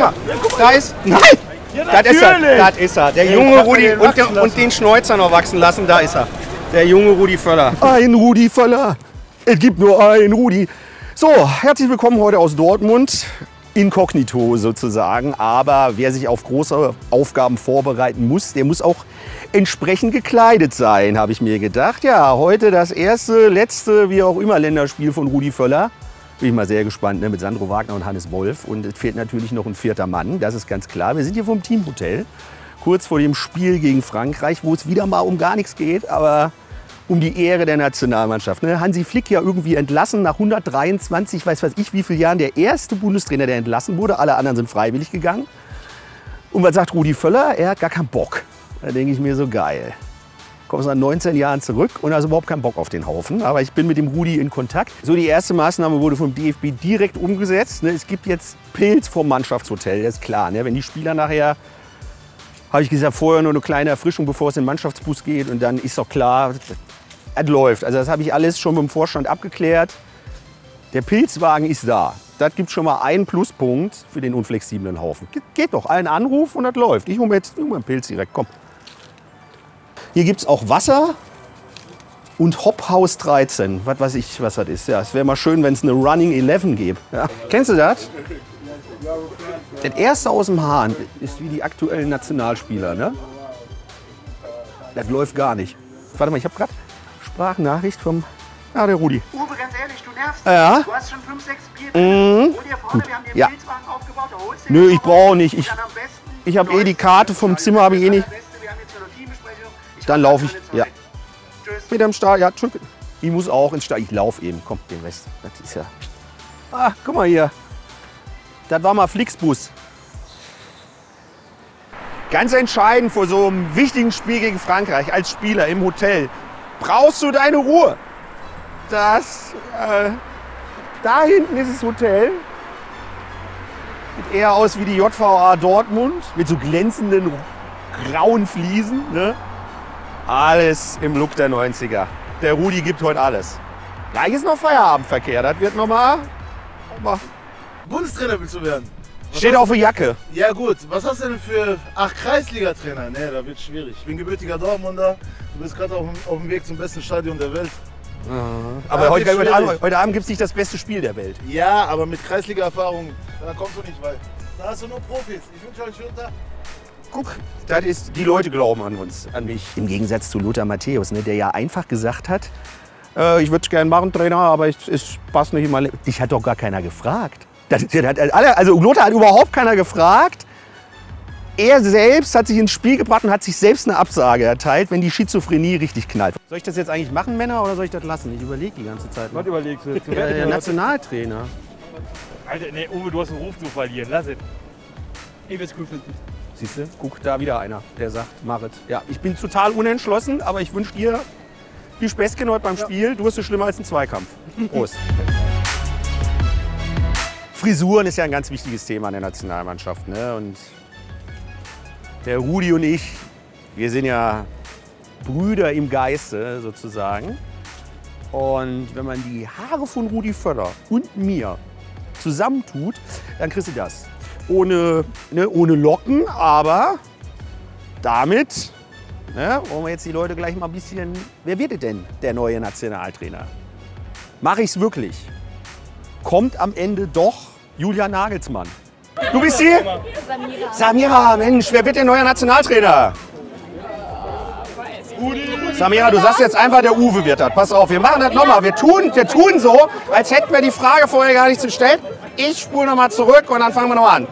mal. Da ist. Nein! Ja, das ist er. Der junge Rudi und den Schnäuzer noch wachsen lassen, da ist er. Der junge Rudi Völler. Ein Rudi Völler. Es gibt nur einen Rudi. So, herzlich willkommen heute aus Dortmund. Inkognito sozusagen. Aber wer sich auf große Aufgaben vorbereiten muss, der muss auch entsprechend gekleidet sein, habe ich mir gedacht. Ja, heute das erste, letzte, wie auch immer, Länderspiel von Rudi Völler. Bin ich mal sehr gespannt, ne, mit Sandro Wagner und Hannes Wolf. Und es fehlt natürlich noch ein vierter Mann, das ist ganz klar. Wir sind hier vom Teamhotel, kurz vor dem Spiel gegen Frankreich, wo es wieder mal um gar nichts geht, aber um die Ehre der Nationalmannschaft. Ne? Hansi Flick ja irgendwie entlassen nach 123, weiß ich wie vielen Jahren, der erste Bundestrainer, der entlassen wurde. Alle anderen sind freiwillig gegangen. Und was sagt Rudi Völler? Er hat gar keinen Bock. Da denke ich mir so, geil. Kommst nach 19 Jahren zurück und hast überhaupt keinen Bock auf den Haufen. Aber ich bin mit dem Rudi in Kontakt. So, die erste Maßnahme wurde vom DFB direkt umgesetzt. Ne? Es gibt jetzt Pilz vom Mannschaftshotel, das ist klar. Ne? Wenn die Spieler nachher, habe ich gesagt, vorher nur eine kleine Erfrischung, bevor es in den Mannschaftsbus geht. Und dann ist doch klar, es läuft. Also das habe ich alles schon mit dem Vorstand abgeklärt. Der Pilzwagen ist da. Das gibt schon mal einen Pluspunkt für den unflexiblen Haufen. Geht doch, einen Anruf und das läuft. Ich hole mir jetzt einen Pilz direkt, komm. Hier gibt es auch Wasser und Hophaus 13. Was weiß ich, was das ist. Ja, es wäre mal schön, wenn es eine Running 11 gäbe. Ja. Kennst du das? Das erste aus dem Hahn ist wie die aktuellen Nationalspieler. Ne? Das läuft gar nicht. Warte mal, ich habe gerade Sprachnachricht vom der Rudi. Uwe, ganz ehrlich, du nervst. Ja. Du hast schon 5, 6 Bier drin. Hol dir vorne, wir haben den Ja. Pilzwagen aufgebaut. Da holst du Nö, den ich brauche nicht. und dann am besten Ich habe eh die Karte vom Zimmer, habe ich eh nicht. Wir haben jetzt eine Teambesprechung. Dann laufe ich. Ja. Tschüss. Mit dem Start, ja, tschüss. Ich muss auch ins Start. Ich laufe eben. Komm, den Rest. Das ist ja. Ah, guck mal hier. Das war mal Flixbus. Ganz entscheidend vor so einem wichtigen Spiel gegen Frankreich als Spieler im Hotel. Brauchst du deine Ruhe? Da hinten ist das Hotel. Sieht eher aus wie die JVA Dortmund. Mit so glänzenden grauen Fliesen. Ne? Alles im Look der 90er. Der Rudi gibt heute alles. Gleich ist noch Feierabendverkehr. Das wird nochmal. Bundestrainer willst du werden? Steht auf der Jacke. Ja gut, was hast du denn für... Ach, Kreisliga-Trainer? Nee, da wird schwierig. Ich bin gebürtiger Dortmunder. Du bist gerade auf dem Weg zum besten Stadion der Welt. Aber Ja, heute Abend gibt es nicht das beste Spiel der Welt. Ja, aber mit Kreisliga-Erfahrung, da kommst du nicht weit. Da hast du nur Profis. Ich wünsche euch einen schönen Tag. Guck, das ist, die Leute glauben an uns, an mich. Im Gegensatz zu Lothar Matthäus, ne, der ja einfach gesagt hat, ich würde gerne machen, Trainer, aber es passt nicht in mein Leben. Dich hat doch gar keiner gefragt. Also Lothar hat überhaupt keiner gefragt. Er selbst hat sich ins Spiel gebracht und hat sich selbst eine Absage erteilt, wenn die Schizophrenie richtig knallt. Soll ich das jetzt eigentlich machen, Männer, oder soll ich das lassen? Ich überlege die ganze Zeit. Was überlegst du? Der Nationaltrainer. Alter, nee, Uwe, du hast einen Ruf zu verlieren. Lass es. Ich will es cool finden. Siehst du, guck, da wieder einer, der sagt, Marit. Ja, ich bin total unentschlossen, aber ich wünsche dir viel Späßchen heute beim Spiel. Du hast es schlimmer als ein Zweikampf. Prost. Frisuren ist ja ein ganz wichtiges Thema in der Nationalmannschaft. Ne? Und der Rudi und ich, wir sind ja Brüder im Geiste sozusagen. Und wenn man die Haare von Rudi Völler und mir zusammentut, dann kriegst du das. Ohne Locken, aber damit wollen wir jetzt die Leute gleich mal ein bisschen... Wer wird denn der neue Nationaltrainer? Mache ich's wirklich? Kommt am Ende doch Julian Nagelsmann. Du bist hier? Samira. Samira, Mensch, wer wird der neue Nationaltrainer? Samira, du sagst jetzt einfach, der Uwe wird das. Pass auf, wir machen das nochmal. Wir tun so, als hätten wir die Frage vorher gar nicht gestellt. Ich spule nochmal zurück und dann fangen wir nochmal an.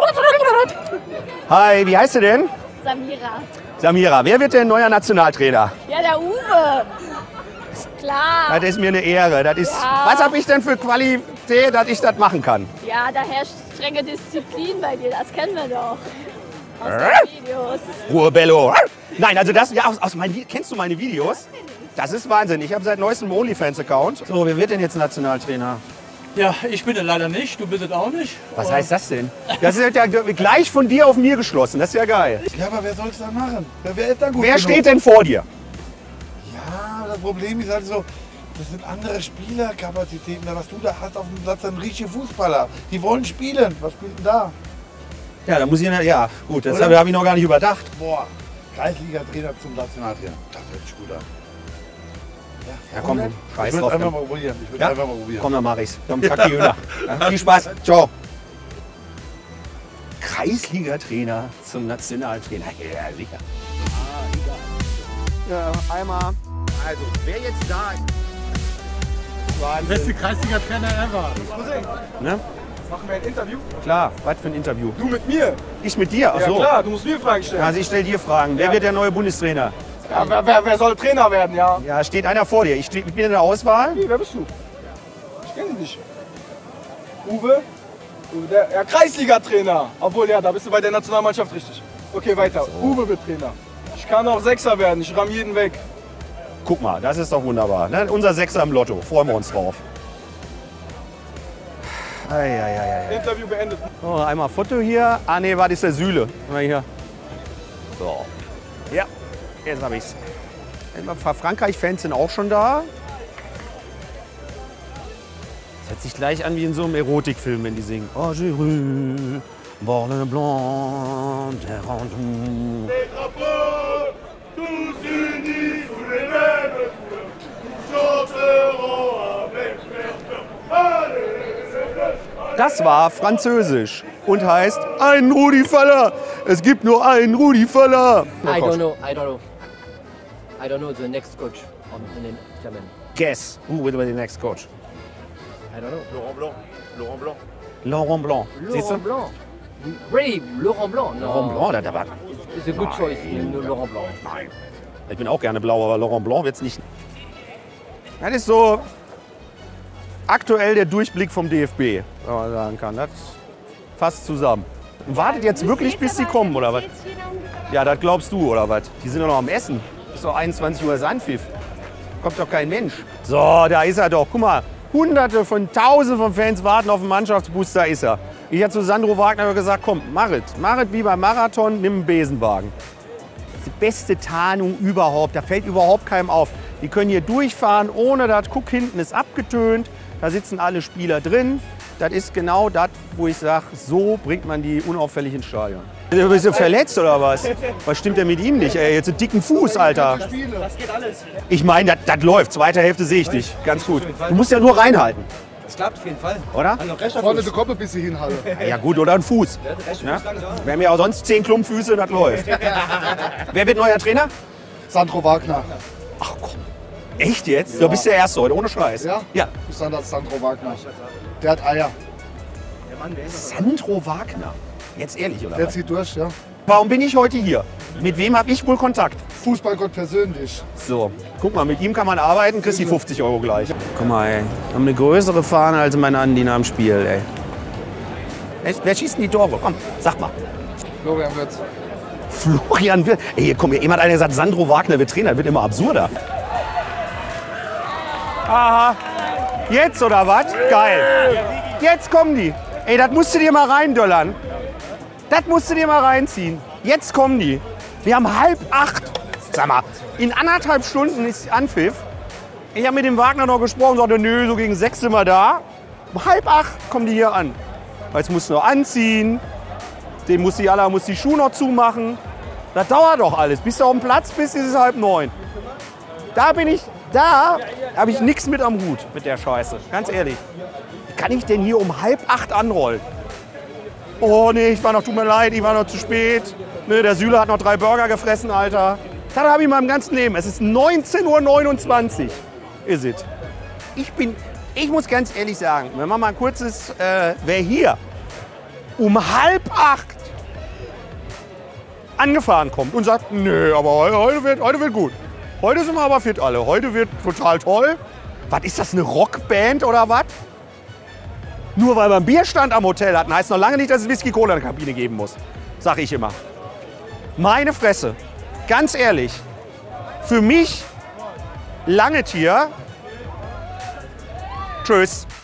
Hi, wie heißt du denn? Samira. Samira, wer wird denn neuer Nationaltrainer? Ja, der Uwe. Klar. Das ist mir eine Ehre. Das ist, Ja. Was habe ich denn für Qualität, dass ich das machen kann? Ja, da herrscht strenge Disziplin bei dir. Das kennen wir doch. Aus den Videos. Ruhe, Bello. Nein, also das, ja, kennst du meine Videos? Das ist Wahnsinn. Ich habe seit neuestem einen OnlyFans-Account. So, wer wird denn jetzt Nationaltrainer? Ja, ich bin es leider nicht, du bist es auch nicht. Was heißt das denn? Das ist ja gleich von dir auf mir geschlossen. Das ist ja geil. Ja, aber wer soll es dann machen? Wer ist dann gut Wer genug? steht denn vor dir? Ja, das Problem ist halt so, das sind andere Spielerkapazitäten. Was du da hast auf dem Platz, sind richtige Fußballer. Die wollen spielen. Was spielt denn da? Ja, da muss ich, ja gut, das habe ich noch gar nicht überdacht. Boah, Kreisliga-Trainer zum Nationaltrainer. Das hört sich gut an. Ja, komm, scheiß Ich will drauf. einfach mal probieren. Ich will Ja? einfach mal probieren. Komm, dann mach ich's. Komm, zack die Hühner. Ja, viel Spaß. Ciao. Kreisliga-Trainer zum Nationaltrainer. Ja, sicher. Ja, einmal. Also, wer jetzt da ist. Beste Kreisliga-Trainer ever. Ne? Machen wir ein Interview? Klar, was für ein Interview? Du mit mir? Ich mit dir? Ach Ja so. klar, du musst mir Fragen stellen. Also ich stelle dir Fragen. Wer wird der neue Bundestrainer? Ja, wer soll Trainer werden, ja? Ja, steht einer vor dir. Ich bin in der Auswahl. Wer bist du? Ich kenne dich nicht. Uwe? Der Kreisliga-Trainer. Obwohl, ja, da bist du bei der Nationalmannschaft richtig. Okay, weiter. Uwe wird Trainer. Ich kann auch Sechser werden, ich ramm jeden weg. Guck mal, das ist doch wunderbar. Ne? Unser Sechser im Lotto. Freuen wir uns drauf. Ei. Interview beendet. Oh, einmal Foto hier. Ah ne, was ist der Süle? Mal hier. So. Ja, jetzt hab ich's. Ein paar Frankreich-Fans sind auch schon da. Das hört sich gleich an wie in so einem Erotikfilm, wenn die singen. Oh, j'ai vu, Borle Blanc, der Randou. Das war Französisch und heißt ein Rudi Völler. Es gibt nur einen Rudi Völler. I don't know. I don't know the next coach in German. Guess who will be the next coach? I don't know. Laurent Blanc. Laurent Blanc. Laurent Blanc. Siehst du? Laurent Blanc. Really, Laurent Blanc. No. Laurent Blanc, da war. It's a good choice. Laurent Blanc. Nein. Ich bin auch gerne blau, aber Laurent Blanc wird's nicht. Das ist so aktuell der Durchblick vom DFB, wenn man sagen kann. Das fasst zusammen. Und wartet jetzt wirklich, bis sie kommen, oder was? Ja, das glaubst du, oder was? Die sind doch noch am Essen. Ist doch 21 Uhr Anpfiff. Kommt doch kein Mensch. So, da ist er doch. Guck mal, Hunderte von Tausenden von Fans warten auf den Mannschaftsbus, da ist er. Ich habe zu Sandro Wagner gesagt, komm, mach es wie beim Marathon, nimm einen Besenwagen. Das ist die beste Tarnung überhaupt, da fällt überhaupt keinem auf. Die können hier durchfahren, ohne das. Guck, hinten ist abgetönt, da sitzen alle Spieler drin. Das ist genau das, wo ich sage, so bringt man die unauffällig ins Stadion. Bist du verletzt oder was? Was stimmt denn mit ihm nicht? Ey, jetzt einen dicken Fuß, Alter. Das geht alles. Ich meine, das läuft. Zweite Hälfte sehe ich dich. Ganz gut. Du musst ja nur reinhalten, Das klappt auf jeden Fall. oder? Vorne der Kopf ein bisschen hinhalten. Ja gut, oder ein Fuß. Ja? Wir haben ja auch sonst 10 Klumpfüße, das läuft. Wer wird neuer Trainer? Sandro Wagner. Ach komm. Echt jetzt? Du bist der Erste heute, ohne Scheiß. Ja? Ja. Ich sage das Sandro Wagner. Der hat Eier. Sandro Wagner. Jetzt ehrlich, oder Der was? zieht durch, ja. Warum bin ich heute hier? Mit wem habe ich wohl Kontakt? Fußballgott persönlich. So, guck mal, mit ihm kann man arbeiten, kriegst die 50 € gleich. Guck mal, ey. Wir haben eine größere Fahne als mein Andi nach dem Spiel, ey. Echt? Wer schießt denn die Tore? Komm, sag mal. Florian Wirtz. Florian Wirtz. Ey, komm, eben hat einer gesagt, Sandro Wagner wird Trainer. Wird immer absurder. Aha. Jetzt oder was? Geil. Jetzt kommen die. Ey, das musst du dir mal reindöllern. Das musst du dir mal reinziehen. Jetzt kommen die. Wir haben 7:30. Sag mal, in 1,5 Stunden ist Anpfiff. Ich habe mit dem Wagner noch gesprochen und sagte, nö, so gegen 6 sind wir da. Um 7:30 kommen die hier an. Jetzt musst du noch anziehen. Den muss die Schuhe noch zumachen. Das dauert doch alles. Bis du auf dem Platz bist, ist es 8:30. Da habe ich nichts mit am Hut mit der Scheiße. Ganz ehrlich. Wie kann ich denn hier um 7:30 anrollen? Oh nee, tut mir leid, ich war noch zu spät. Ne, der Süle hat noch 3 Burger gefressen, Alter. Das habe ich in meinem ganzen Leben. Es ist 19:29 Uhr. Ist es. Ich muss ganz ehrlich sagen, wenn man mal ein kurzes, wer hier um 7:30 angefahren kommt und sagt, nö, aber heute wird gut. Heute sind wir aber fit alle. Heute wird total toll. Was ist das, eine Rockband oder was? Nur weil wir einen Bierstand am Hotel hatten, heißt noch lange nicht, dass es Whisky-Cola in der Kabine geben muss. Sag ich immer. Meine Fresse. Ganz ehrlich. Für mich Langetier. Tschüss.